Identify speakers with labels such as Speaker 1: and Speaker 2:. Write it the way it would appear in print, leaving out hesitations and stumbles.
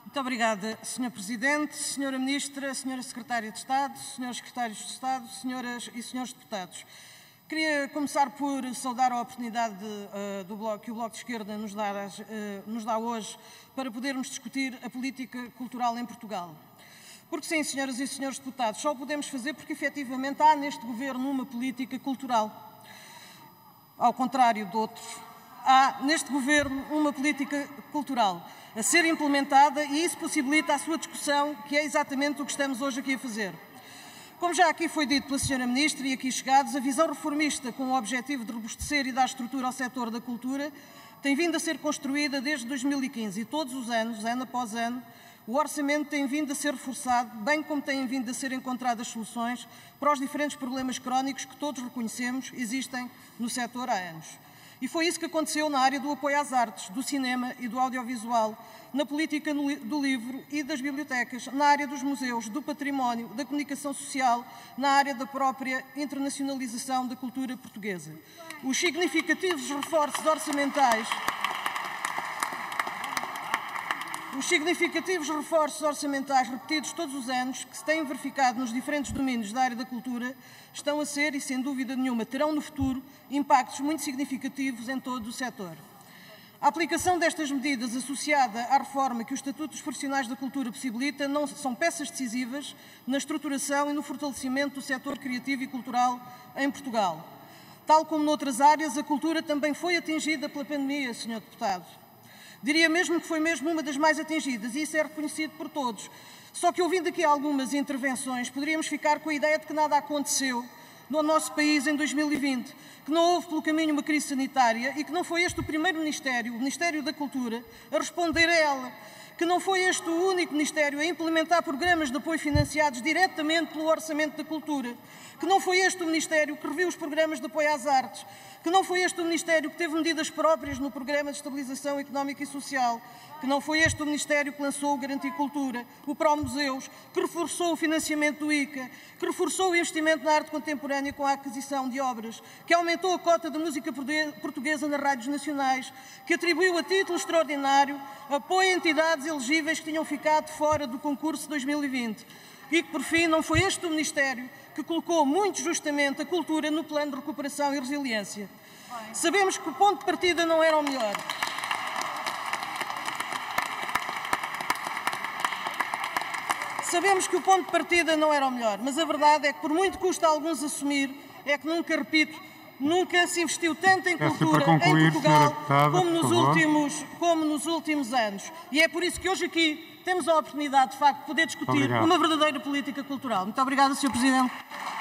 Speaker 1: Muito obrigada, Sr. Presidente, Sra. Ministra, Sra. Secretária de Estado, Srs. Secretários de Estado, Senhoras e Senhores Deputados. Queria começar por saudar a oportunidade que o Bloco de Esquerda nos dá hoje para podermos discutir a política cultural em Portugal. Porque sim, senhoras e senhores deputados, só o podemos fazer porque efetivamente há neste Governo uma política cultural. Ao contrário de outros, há neste Governo uma política cultural a ser implementada e isso possibilita a sua discussão, que é exatamente o que estamos hoje aqui a fazer. Como já aqui foi dito pela Sra. Ministra e aqui chegados, a visão reformista com o objetivo de robustecer e dar estrutura ao setor da cultura tem vindo a ser construída desde 2015 e todos os anos, ano após ano, o orçamento tem vindo a ser reforçado, bem como têm vindo a ser encontradas soluções para os diferentes problemas crónicos que todos reconhecemos existem no setor há anos. E foi isso que aconteceu na área do apoio às artes, do cinema e do audiovisual, na política do livro e das bibliotecas, na área dos museus, do património, da comunicação social, na área da própria internacionalização da cultura portuguesa. Os significativos reforços orçamentais repetidos todos os anos, que se têm verificado nos diferentes domínios da área da cultura, estão a ser, e sem dúvida nenhuma terão no futuro, impactos muito significativos em todo o setor. A aplicação destas medidas associada à reforma que o Estatuto dos Profissionais da Cultura possibilita são peças decisivas na estruturação e no fortalecimento do setor criativo e cultural em Portugal. Tal como noutras áreas, a cultura também foi atingida pela pandemia, Sr. Deputado. Diria mesmo que foi mesmo uma das mais atingidas e isso é reconhecido por todos. Só que ouvindo aqui algumas intervenções, poderíamos ficar com a ideia de que nada aconteceu no nosso país em 2020, que não houve pelo caminho uma crise sanitária e que não foi este o primeiro Ministério, o Ministério da Cultura, a responder a ela, que não foi este o único Ministério a implementar programas de apoio financiados diretamente pelo Orçamento da Cultura, que não foi este o Ministério que reviu os programas de apoio às artes, que não foi este o Ministério que teve medidas próprias no Programa de Estabilização Económica e Social, que não foi este o Ministério que lançou o Garantia Cultura, o Promuseus, que reforçou o financiamento do ICA, que reforçou o investimento na arte contemporânea com a aquisição de obras, que aumentou a cota de música portuguesa nas rádios nacionais, que atribuiu a título extraordinário apoio a entidades elegíveis que tinham ficado fora do concurso de 2020 e que, por fim, não foi este o Ministério que colocou muito justamente a cultura no plano de recuperação e resiliência. Sabemos que o ponto de partida não era o melhor. Sabemos que o ponto de partida não era o melhor, mas a verdade é que, por muito que custa a alguns assumir, é que nunca, repito, nunca se investiu tanto em cultura em Portugal como nos últimos anos. E é por isso que hoje aqui temos a oportunidade, de facto, de poder discutir uma verdadeira política cultural. Muito obrigada, Sr. Presidente.